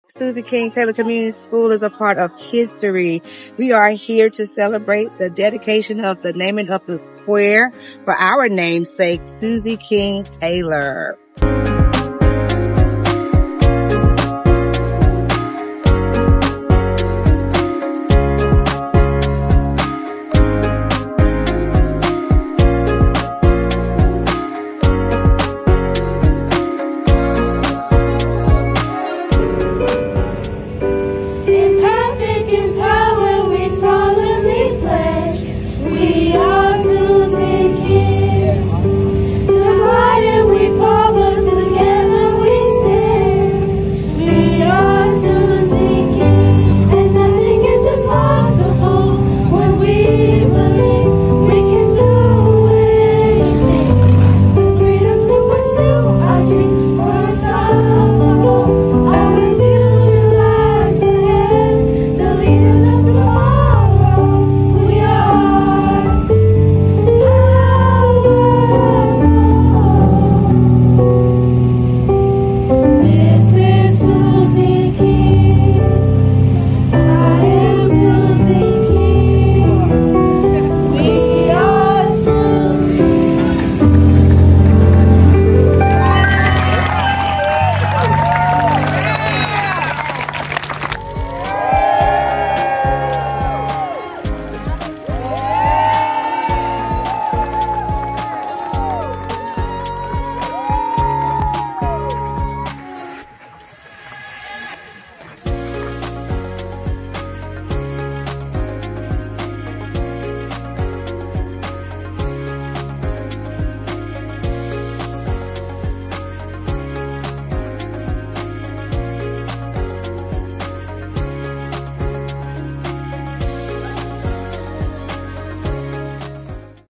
Susie King Taylor Community School is a part of history. We are here to celebrate the dedication of the naming of the square for our namesake, Susie King Taylor.